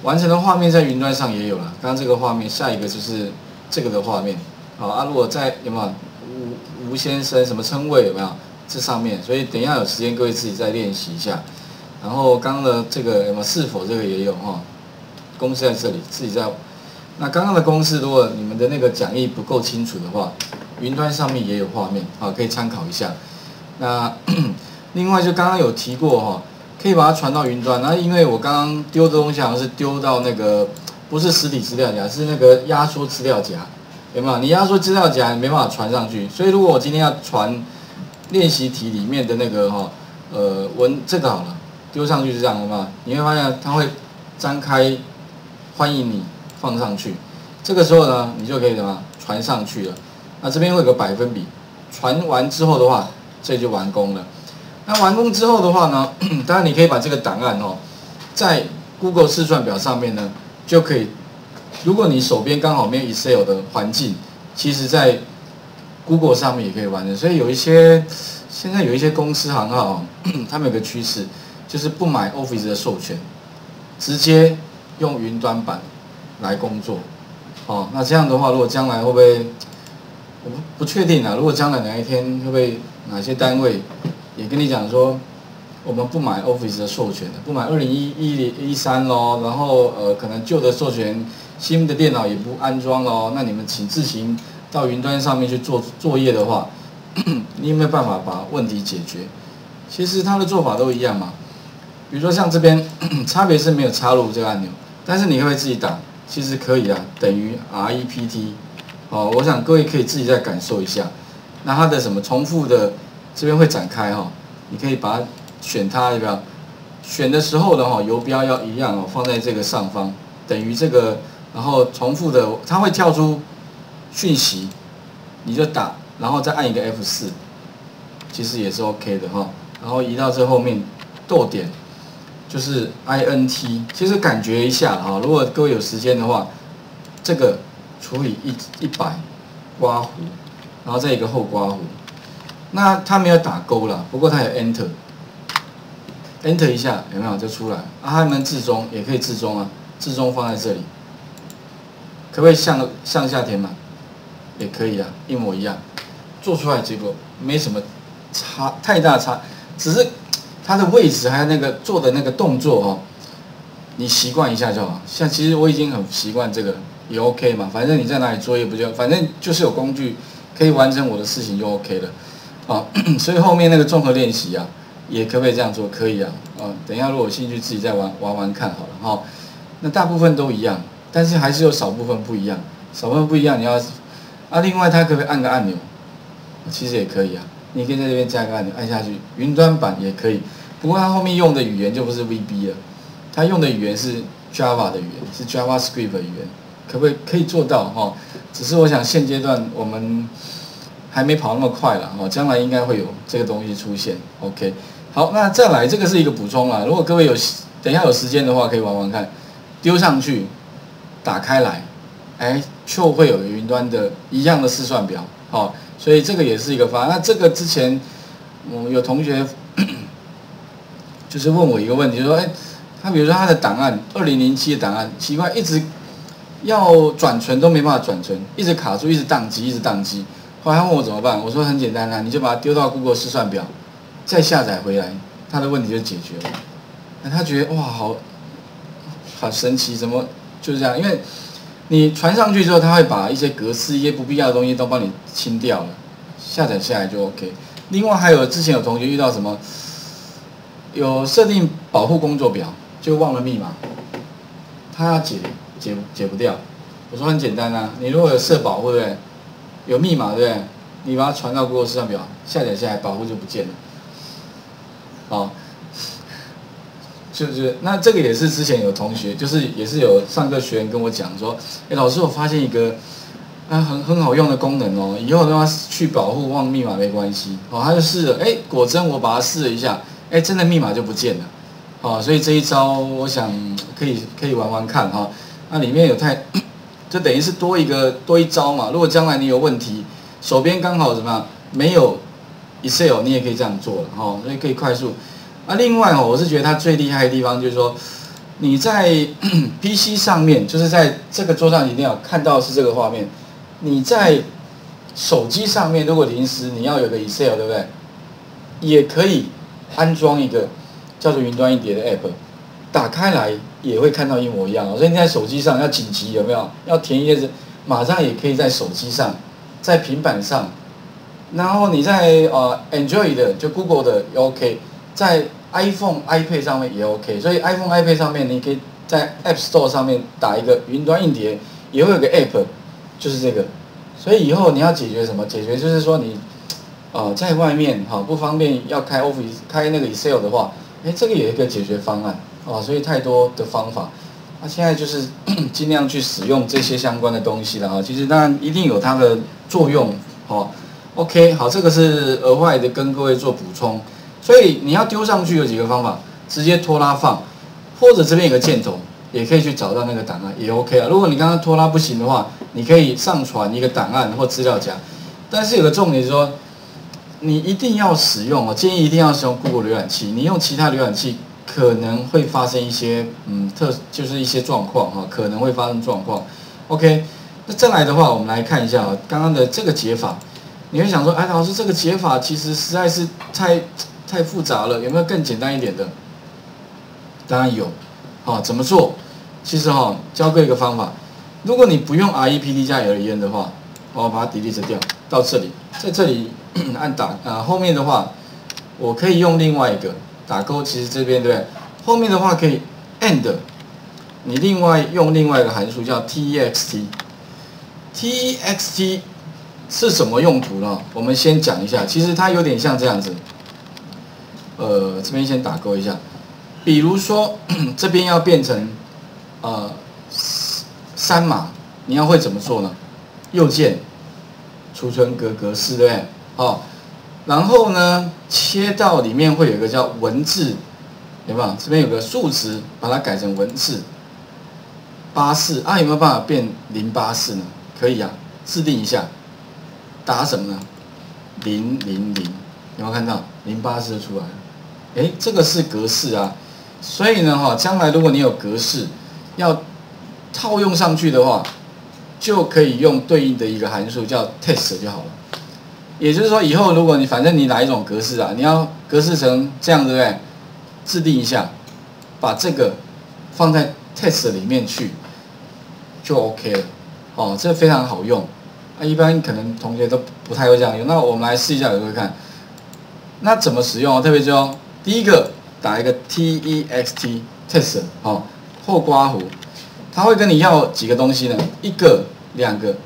完成的画面在云端上也有了。刚刚这个画面，下一个就是这个的画面。好啊，如果在有没有吴先生什么称谓有没有？这上面，所以等一下有时间各位自己再练习一下。然后刚刚的这个有没有是否这个也有哈？公式在这里，自己在。那刚刚的公式，如果你们的那个讲义不够清楚的话，云端上面也有画面，好，可以参考一下。那另外就刚刚有提过哈，可以把它传到云端。然后因为我刚刚丢的东西好像是丢到那个不是实体资料夹，是那个压缩资料夹，有没有？你压缩资料夹你没办法传上去，所以如果我今天要传练习题里面的那个这个好了，丢上去是这样，有没有？你会发现它会张开，欢迎你放上去。这个时候呢，你就可以什么传上去了。那这边会有个百分比，传完之后的话，这就完工了。那完工之后的话呢，当然你可以把这个档案在 Google 试算表上面呢，就可以。如果你手边刚好没有 Excel 的环境，其实在 Google 上面也可以完成。所以现在有一些公司行号，他们有个趋势，就是不买 Office 的授权，直接用云端版来工作。那这样的话，如果将来会不会？我不确定啊。如果将来哪一天会不会哪些单位也跟你讲说，我们不买 Office 的授权的，不买2013咯，然后可能旧的授权，新的电脑也不安装咯，那你们请自行到云端上面去做作业的话，你有没有办法把问题解决？其实它的做法都一样嘛。比如说像这边，差别是没有插入这个按钮，但是你会自己打，其实可以啊，等于 REPT。我想各位可以自己再感受一下。那它的什么重复的这边会展开你可以把它选它，有没有？选的时候的游标要一样放在这个上方，等于这个，然后重复的它会跳出讯息，你就打，然后再按一个 F4，其实也是 OK 的然后移到这后面逗点，就是 INT， 其实感觉一下如果各位有时间的话，这个除以100刮弧，然后再一个后刮弧。那它没有打勾啦，不过它有 Enter 一下，有没有就出来？它能置中，也可以置中啊，置中放在这里，可不可以向下填满？也可以啊，一模一样。做出来结果没什么太大差，只是它的位置还有那个做的那个动作你习惯一下就好。像其实我已经很习惯这个。也 OK 嘛，反正你在哪里作业不就，反正就是有工具可以完成我的事情就 OK 了，所以后面那个综合练习啊，也可不可以这样做？可以啊，等一下如果有兴趣自己再玩看好了那大部分都一样，但是还是有少部分不一样，少部分不一样你要另外它可不可以按个按钮？其实也可以啊，你可以在这边加个按钮，按下去，云端版也可以，不过它后面用的语言就不是 VB 了，它用的语言是 Java 的语言，是 JavaScript 的语言。可以做到只是我想现阶段我们还没跑那么快了将来应该会有这个东西出现。OK， 好，那再来这个是一个补充啦。如果各位等一下有时间的话，可以玩看，丢上去，打开来，就会有云端的一样的试算表所以这个也是一个方案。那这个之前有同学就是问我一个问题，说他比如说他的档案2007的档案，奇怪一直要转存都没办法转存，一直卡住，一直宕机。后来他问我怎么办，我说很简单你就把它丢到 Google 试算表，再下载回来，他的问题就解决了。他觉得哇，好神奇，怎么就是这样？因为你传上去之后，他会把一些格式、一些不必要的东西都帮你清掉了，下载下来就 OK。另外还有之前有同学遇到什么，有设定保护工作表，就忘了密码，他要解不掉。我说很简单你如果有设保护，对不对？有密码，对不对？你把它传到 Google 试算表，下载下来，保护就不见了。就是那这个也是之前有同学，就是也是有上课学员跟我讲说，老师我发现一个很好用的功能以后让他去保护忘密码没关系他就试了，果真我把它试了一下，真的密码就不见了。所以这一招我想可以玩看那里面有就等于是多一招嘛。如果将来你有问题，手边刚好怎么样没有 Excel， 你也可以这样做了所以可以快速。另外我是觉得它最厉害的地方就是说， 你在PC 上面，就是在这个桌上一定要看到是这个画面。你在手机上面，如果临时你要有个 Excel， 对不对？也可以安装一个叫做云端硬碟的 App， 打开来也会看到一模一样。所以你在手机上要紧急有没有？要填一些字，马上也可以在手机上，在平板上，然后你在Android 的就 Google 的也 OK， 在 iPhone、iPad 上面也 OK。所以 iPhone、iPad 上面你可以在 App Store 上面打一个云端硬碟，也会有个 App， 就是这个。所以以后你要解决什么？解决就是说你。在外面不方便要开 Office 开那个 Excel 的话，这个也有一个解决方案所以太多的方法。那现在就是尽量去使用这些相关的东西了其实当然一定有它的作用OK， 好，这个是额外的跟各位做补充。所以你要丢上去有几个方法，直接拖拉放，或者这边有个箭头，也可以去找到那个档案也 OK 啊。如果你刚刚拖拉不行的话，你可以上传一个档案或资料夹，但是有个重点是说。你一定要使用建议一定要使用 Google 浏览器。你用其他浏览器可能会发生一些就是一些状况可能会发生状况。OK， 那再来的话，我们来看一下刚刚的这个解法。你会想说，老师这个解法其实实在是太复杂了，有没有更简单一点的？当然有。怎么做？其实教各位一个方法。如果你不用 REPD 加 LEN 的话，我把它 delete 掉到这里，在这里。按打后面的话，我可以用另外一个打勾，其实这边对不对？后面的话可以 and， 你用另外一个函数叫 text。text 是什么用途呢？我们先讲一下，其实它有点像这样子。这边先打勾一下，比如说这边要变成3码，你要会怎么做呢？右键储存格式，对不对？然后呢，切到里面会有一个叫文字，有没有？这边有个数值，把它改成文字84有没有办法变084呢？可以制定一下，打什么呢？000，有没有看到084出来了？这个是格式所以呢，将来如果你有格式要套用上去的话，就可以用对应的一个函数叫 test 就好了。也就是说，以后如果反正你哪一种格式你要格式成这样，对不对？制定一下，把这个放在 test 里面去，就 OK 了。这非常好用。一般可能同学都不太会这样用。那我们来试一下，有没有看？那怎么使用特别注意第一个打一个 text test 后刮弧，它会跟你要几个东西呢？一个、2个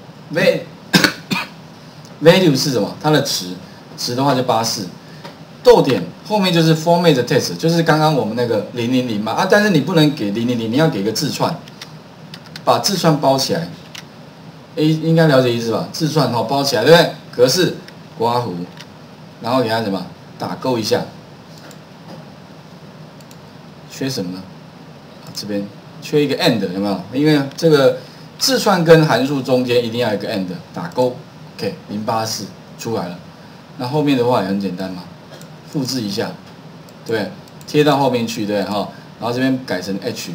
value 是什么？它的值的话就84，逗点后面就是 format text， 就是刚刚我们那个000嘛但是你不能给000，你要给个字串，把字串包起来。应该了解意思吧？字串包起来，对不对？格式刮弧，然后给它什么打勾一下。缺什么呢？这边缺一个 and 有没有？因为这个字串跟函数中间一定要有一个 and， 打勾。OK， 084出来了。那后面的话也很简单嘛，复制一下，对不对？贴到后面去，对不对？然后这边改成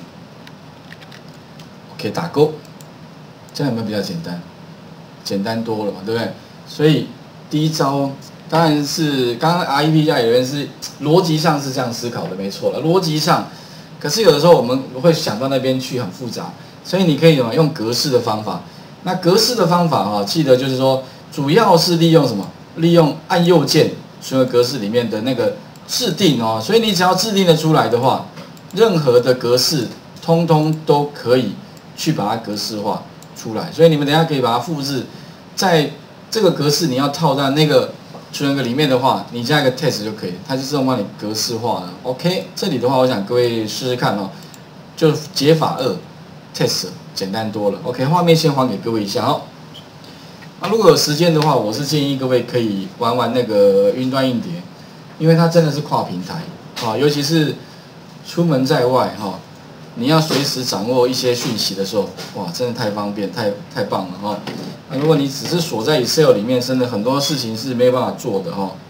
H。OK， 打勾。这样有没有比较简单？简单多了嘛，对不对？所以第一招当然是刚刚 REP 加有人是逻辑上是这样思考的，没错了，逻辑上。可是有的时候我们会想到那边去很复杂，所以你可以用格式的方法。那格式的方法记得就是说，主要是利用什么？利用按右键所有格式里面的那个制定所以你只要制定的出来的话，任何的格式通通都可以去把它格式化出来。所以你们等一下可以把它复制，在这个格式你要套在那个储存格里面的话，你加一个 test 就可以，它就自动帮你格式化了。OK， 这里的话，我想各位试试看就解法2 test 简单多了。OK， 画面先还给各位一下如果有时间的话，我是建议各位可以玩那个云端硬碟，因为它真的是跨平台尤其是出门在外你要随时掌握一些讯息的时候，哇，真的太方便，太棒了如果你只是锁在 Excel 里面，真的很多事情是没有办法做的